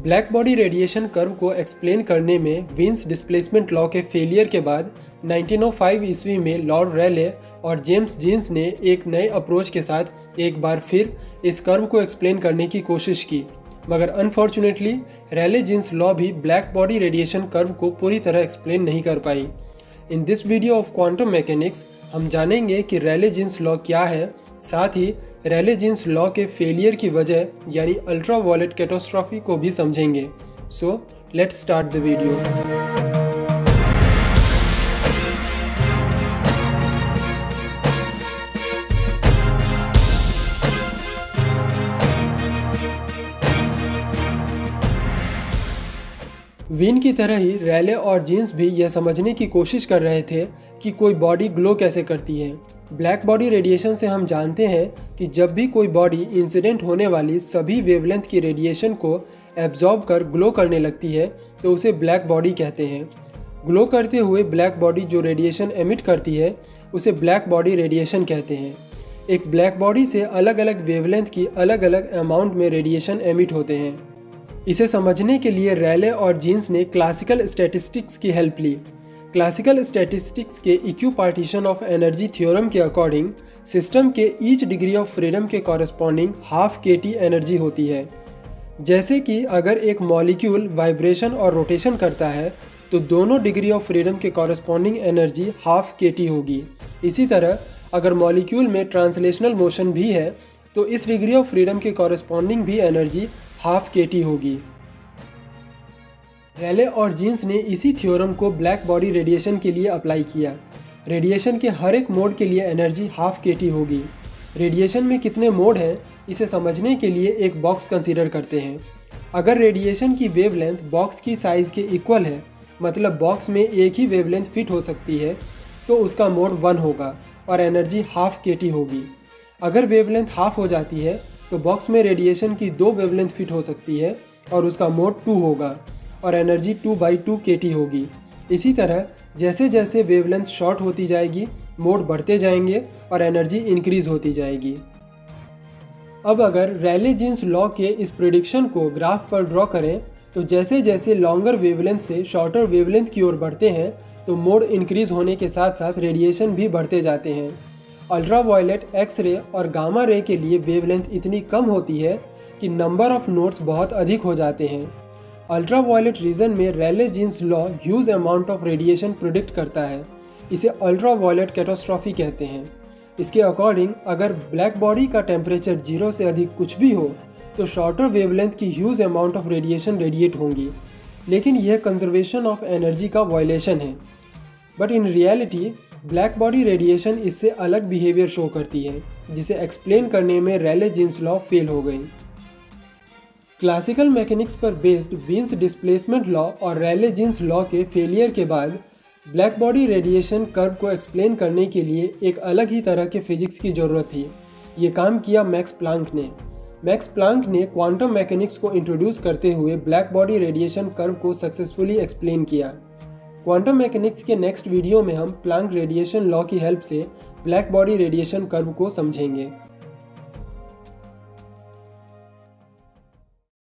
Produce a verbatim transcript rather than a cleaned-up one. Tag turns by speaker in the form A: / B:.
A: Black body radiation curve को explain करने में वीन्स डिस्प्लेसमेंट लॉ के फेलियर के बाद नाइनटीन ओ फाइव ईस्वी में लॉर्ड रैले और जेम्स जीन्स ने एक नए अप्रोच के साथ एक बार फिर इस कर्व को एक्सप्लेन करने की कोशिश की, मगर अनफॉर्चुनेटली रैले जीन्स लॉ भी ब्लैक बॉडी रेडिएशन कर्व को पूरी तरह एक्सप्लेन नहीं कर पाई। In this video of quantum mechanics हम जानेंगे कि रैले जीन्स लॉ क्या है, साथ ही रैले जीन्स लॉ के फेलियर की वजह यानी अल्ट्रा वायलेट कैटास्ट्रॉफी को भी समझेंगे। So let's start the video. Wien की तरह ही रैले और जीन्स भी यह समझने की कोशिश कर रहे थे कि कोई बॉडी ग्लो कैसे करती है। ब्लैक बॉडी रेडिएशन से हम जानते हैं कि जब भी कोई बॉडी इंसिडेंट होने वाली सभी वेवलेंथ की रेडिएशन को एब्जॉर्ब कर ग्लो करने लगती है तो उसे ब्लैक बॉडी कहते हैं। ग्लो करते हुए ब्लैक बॉडी जो रेडिएशन एमिट करती है उसे ब्लैक बॉडी रेडिएशन कहते हैं। एक ब्लैक बॉडी से अलग अलग वेवलेंथ की अलग अलग अमाउंट में रेडिएशन एमिट होते हैं। इसे समझने के लिए रैले और जीन्स ने क्लासिकल स्टैटिस्टिक्स की हेल्प ली। क्लासिकल स्टैटिस्टिक्स के इक्विपार्टीशन ऑफ एनर्जी थ्योरम के अकॉर्डिंग सिस्टम के ईच डिग्री ऑफ फ्रीडम के corresponding half K T energy होती है। जैसे कि अगर एक मॉलिक्यूल वाइब्रेशन और रोटेशन करता है तो दोनों डिग्री ऑफ फ्रीडम के corresponding energy half K T होगी। इसी तरह अगर मॉलिक्यूल में ट्रांसलेशनल मोशन भी है तो इस डिग्री ऑफ फ्रीडम के कॉरस्पॉन्डिंग भी एनर्जी हाफ के टी होगी। रैले और जीन्स ने इसी थ्योरम को ब्लैक बॉडी रेडिएशन के लिए अप्लाई किया। रेडिएशन के हर एक मोड के लिए एनर्जी हाफ के टी होगी। रेडिएशन में कितने मोड हैं इसे समझने के लिए एक बॉक्स कंसीडर करते हैं। अगर रेडिएशन की वेवलेंथ बॉक्स की साइज़ के इक्वल है, मतलब बॉक्स में एक ही वेवलेंथ फिट हो सकती है, तो उसका मोड वन होगा और एनर्जी हाफ के टी होगी। अगर वेवलेंथ हाफ हो जाती है तो बॉक्स में रेडिएशन की दो वेवलेंथ फिट हो सकती है और उसका मोड टू होगा और energy two by two K T होगी। इसी तरह जैसे जैसे वेवलेंथ शॉर्ट होती जाएगी मोड बढ़ते जाएंगे और एनर्जी इंक्रीज होती जाएगी। अब अगर रैले जीन्स लॉ के इस प्रेडिक्शन को ग्राफ पर ड्रॉ करें तो जैसे जैसे लॉन्गर वेवलेंथ से शॉर्टर वेवलेंथ की ओर बढ़ते हैं तो मोड इंक्रीज होने के साथ साथ रेडिएशन भी बढ़ते जाते हैं। अल्ट्रा वायलेट, एक्स रे और गामा रे के लिए वेवलेंथ इतनी कम होती है कि नंबर ऑफ नोड्स बहुत अधिक हो जाते हैं। अल्ट्रा वायलेट रीजन में Rayleigh Jeans law huge amount of radiation predict करता है। इसे अल्ट्रा वायलेट कैटास्ट्रॉफी कहते हैं। इसके अकॉर्डिंग अगर ब्लैक बॉडी का टेम्परेचर जीरो से अधिक कुछ भी हो तो शॉर्टर वेवलेंथ की huge amount of radiation radiate होंगी, लेकिन यह कंजर्वेशन ऑफ एनर्जी का वायलेशन है। But in reality black body radiation इससे अलग बिहेवियर शो करती है, जिसे एक्सप्लेन करने में रैले जीन्स लॉ फेल हो गई। क्लासिकल मैकेनिक्स पर बेस्ड वीन्स डिस्प्लेसमेंट लॉ और रैले जीन्स लॉ के फेलियर के बाद ब्लैक बॉडी रेडिएशन कर्व को एक्सप्लेन करने के लिए एक अलग ही तरह के फिजिक्स की ज़रूरत थी। ये काम किया मैक्स प्लांक ने। मैक्स प्लांक ने क्वांटम मैकेनिक्स को इंट्रोड्यूस करते हुए ब्लैक बॉडी रेडिएशन कर्व को सक्सेसफुली एक्सप्लेन किया। क्वांटम मैकेनिक्स के नेक्स्ट वीडियो में हम प्लांक रेडिएशन लॉ की हेल्प से ब्लैक बॉडी रेडिएशन कर्व को समझेंगे।